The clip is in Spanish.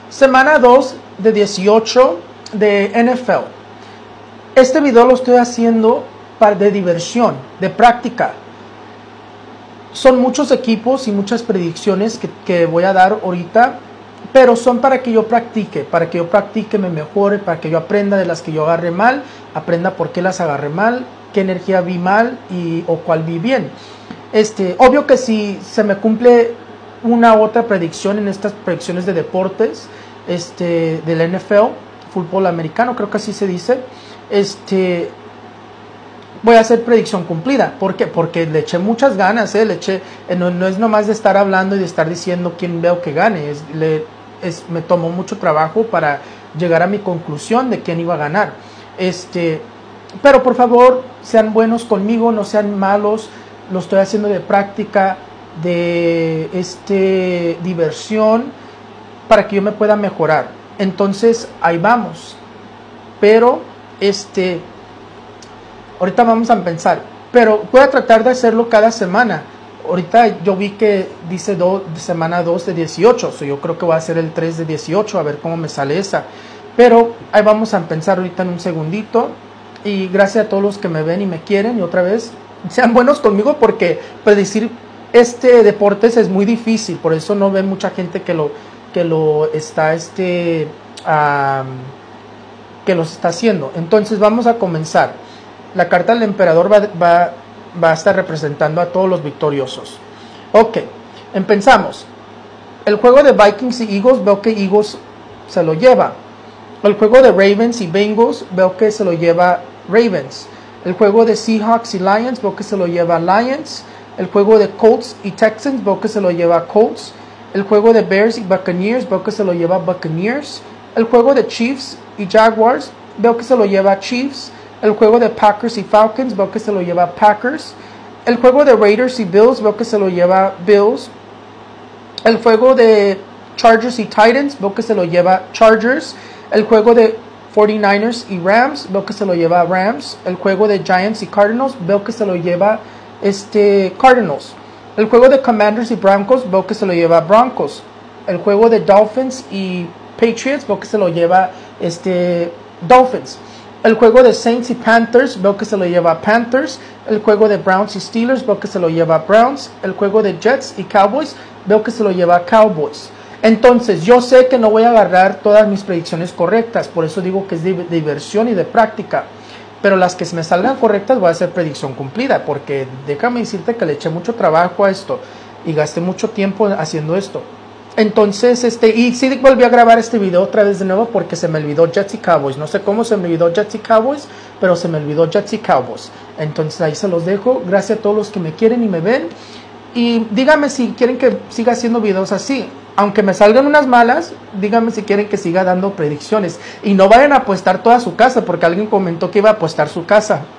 Semana 2 de 18 de NFL. Este video lo estoy haciendo de diversión, de práctica. Son muchos equipos y muchas predicciones que voy a dar ahorita, pero son para que yo practique, me mejore, para que yo aprenda de las que yo agarré mal, aprenda por qué las agarré mal, qué energía vi mal o cuál vi bien. Obvio que si se me cumple una u otra predicción en estas predicciones de deportes, del NFL, fútbol americano, creo que así se dice, voy a hacer predicción cumplida. ¿Por qué? Porque le eché muchas ganas, no es nomás de estar hablando y de estar diciendo quién veo que gane, me tomó mucho trabajo para llegar a mi conclusión de quién iba a ganar. Pero por favor, sean buenos conmigo, no sean malos, lo estoy haciendo de práctica, de diversión, para que yo me pueda mejorar. Entonces, ahí vamos. Pero, ahorita vamos a empezar. Pero voy a tratar de hacerlo cada semana. Ahorita yo vi que dice semana 2 de 18. Yo creo que voy a hacer el 3 de 18, a ver cómo me sale esa. Pero ahí vamos a empezar ahorita en un segundito. Y gracias a todos los que me ven y me quieren. Y otra vez, sean buenos conmigo porque predecir deportes es muy difícil. Por eso no ven mucha gente que los está haciendo. Entonces vamos a comenzar. La carta del emperador va a estar representando a todos los victoriosos. Ok, empezamos. El juego de Vikings y Eagles, veo que Eagles se lo lleva. El juego de Ravens y Bengals, veo que se lo lleva Ravens. El juego de Seahawks y Lions, veo que se lo lleva Lions. El juego de Colts y Texans, veo que se lo lleva Colts. El juego de Bears y Buccaneers, veo que se lo lleva Buccaneers. El juego de Chiefs y Jaguars, veo que se lo lleva Chiefs. El juego de Packers y Falcons, veo que se lo lleva Packers. El juego de Raiders y Bills, veo que se lo lleva Bills. El juego de Chargers y Titans, veo que se lo lleva Chargers. El juego de 49ers y Rams, veo que se lo lleva Rams. El juego de Giants y Cardinals, veo que se lo lleva Cardinals. El juego de Commanders y Broncos, veo que se lo lleva Broncos. El juego de Dolphins y Patriots, veo que se lo lleva Dolphins. El juego de Saints y Panthers, veo que se lo lleva Panthers. El juego de Browns y Steelers, veo que se lo lleva Browns. El juego de Jets y Cowboys, veo que se lo lleva Cowboys. Entonces, yo sé que no voy a agarrar todas mis predicciones correctas, por eso digo que es de diversión y de práctica. Pero las que se me salgan correctas voy a hacer predicción cumplida, porque déjame decirte que le eché mucho trabajo a esto y gasté mucho tiempo haciendo esto. Entonces, y sí volví a grabar este video otra vez de nuevo porque se me olvidó Jets y Cowboys. No sé cómo se me olvidó Jets y Cowboys, pero se me olvidó Jets y Cowboys. Entonces ahí se los dejo. Gracias a todos los que me quieren y me ven. Y díganme si quieren que siga haciendo videos así. Aunque me salgan unas malas, díganme si quieren que siga dando predicciones. Y no vayan a apostar toda su casa, porque alguien comentó que iba a apostar su casa.